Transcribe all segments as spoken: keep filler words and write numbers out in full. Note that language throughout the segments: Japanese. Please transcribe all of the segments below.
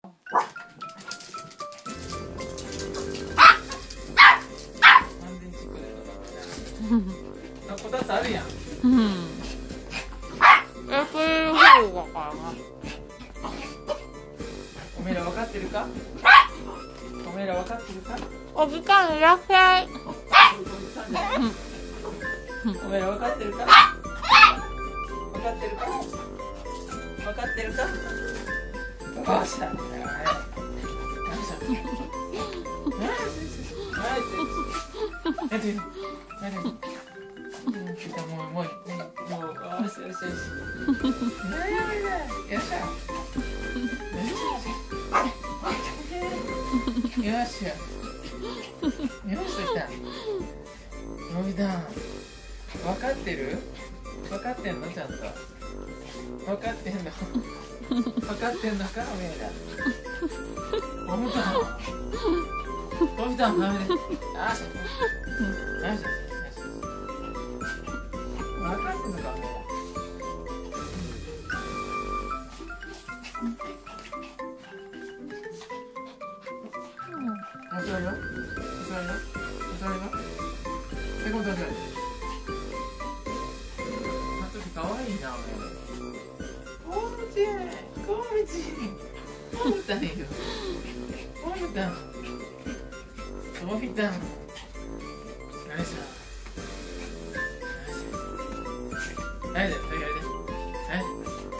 あ、こたつあるやん。 うん。え、これの方がかな。 おめえら分かってるか。おめえら分かってるか。 おじさんいらっしゃい。 おめえら分かってるか。分かってるか。分かってるか。よっしゃ。よっしゃ。やってる。やってる。もうもうもうよしよしよし。よっしゃ。よっしゃ。よしときた。のび太。分かってる？分かってんのちゃんと。分かってんの？分かってんのかおめえら。のび太。のび太のダメで。よし。よし。分かってんのかおめえら。お座りは？お座りは？お座りは？え、こんお座り。あときかわいいなおめえ。こむちゃん、こむち。こむたんよ。こむたん。こむたん。よいしょ。はい、で、はい、はい、はい、はい。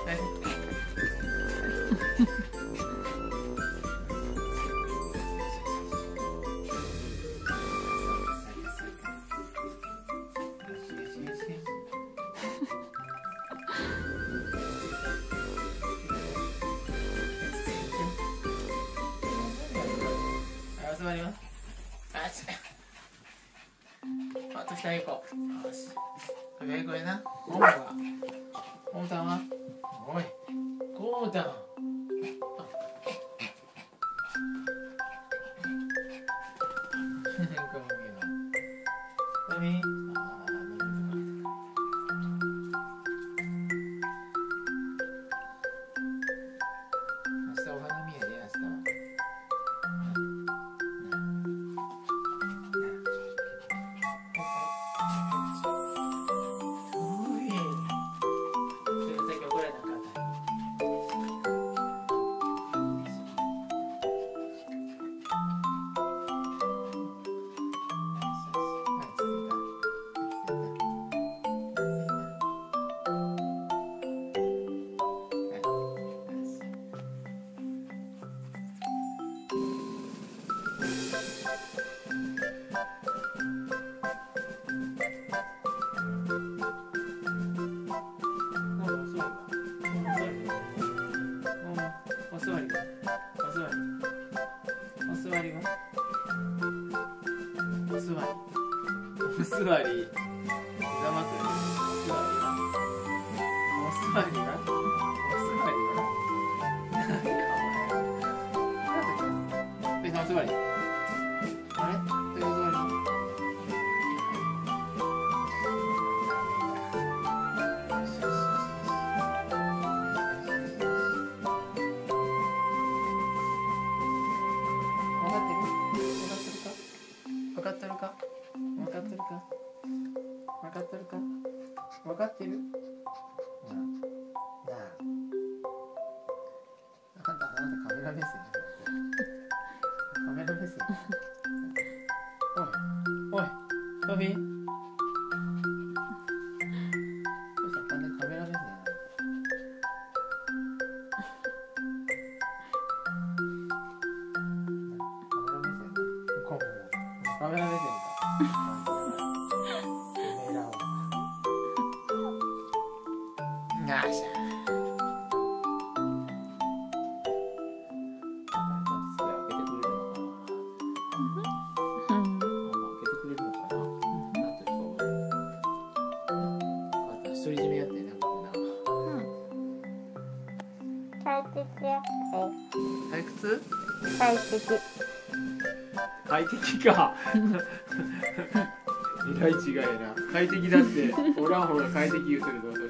座ります。あと二人行こう。よし。これこれな。モモは。モモタンは。おい。ゴーダン。何？明日お花見やで、明日は。お座り、膝枕にお座りは、お座りは、お座りは、なんかお前、別にお座り、あれ？別にお座りは。分かってる？分かってるか？分かってるか？分かってるか？分かってる？なあ、なあ、あんた、あんたカメラ目線カメラ目線おい、おい、トビーどうした？完全にカメラ目線やな。カメラ目線だ。こう、カメラ目線か。よっしゃ。独り占めやってなんかこんな。 快適や。 退屈？ 快適。 快適か。えらい違いやな。快適だっておらんほうが快適言うてるぞ。